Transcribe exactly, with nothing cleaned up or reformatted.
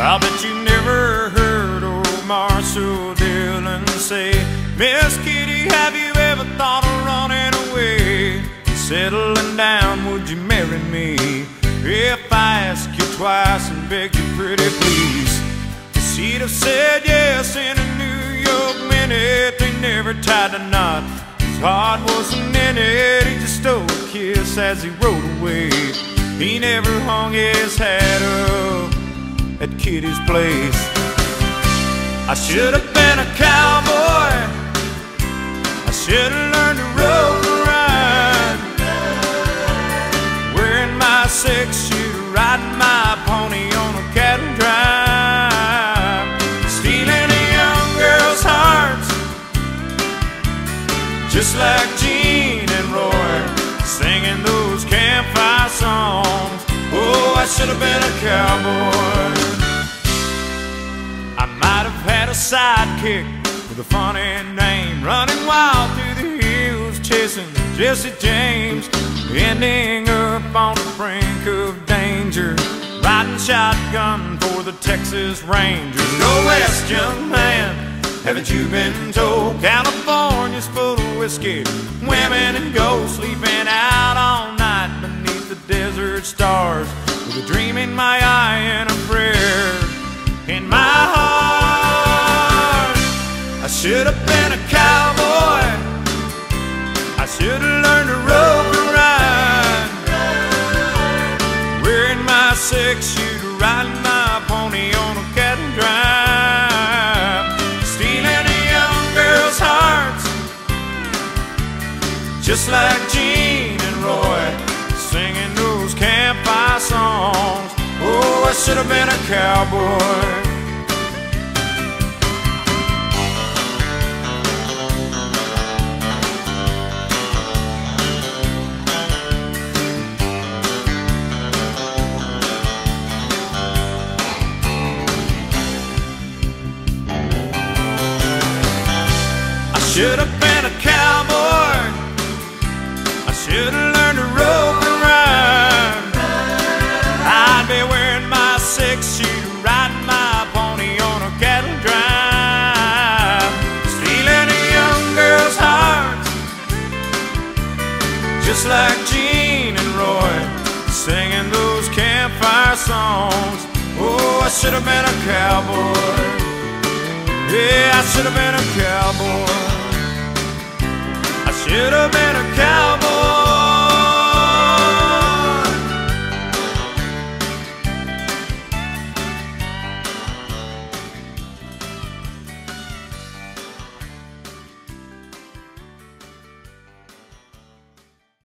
I'll bet you never heard old Marshall Dillon say, Miss Kitty, have you ever thought of running away? Settling down, would you marry me? If I ask you twice and beg you pretty please. She'd have said yes in a New York minute. They never tied a knot, his heart wasn't in it. He just stole a kiss as he rode away. He never hung his hat up at Kitty's place. I should have been a cowboy, I should have learned to rope and ride, wearing my six-shooter, riding my pony on a cattle drive, stealing a young girl's hearts, just like Gene and Roy, singing those campfire songs. Oh, I should have been a cowboy. I might have had a sidekick with a funny name, running wild through the hills, chasing Jesse James, ending up on the brink of danger, riding shotgun for the Texas Rangers. Go west, young man, haven't you been told? California's full of whiskey, women and gold, sleeping out all night beneath the desert stars, with a dream in my eye and a prayer in my heart. I should have been a cowboy, I should have learned to rope and ride, wearing my six-shooter, riding my pony on a cattle drive, stealing a young girl's hearts, just like Gene and Roy, singing those campfire songs. Oh, I should have been a cowboy. I should have been a cowboy, I should have learned to rope and ride, I'd be wearing my six-shooter, riding my pony on a cattle drive, stealing a young girl's heart, just like Gene and Roy, singing those campfire songs. Oh, I should have been a cowboy. Yeah, I should have been a cowboy. I should have been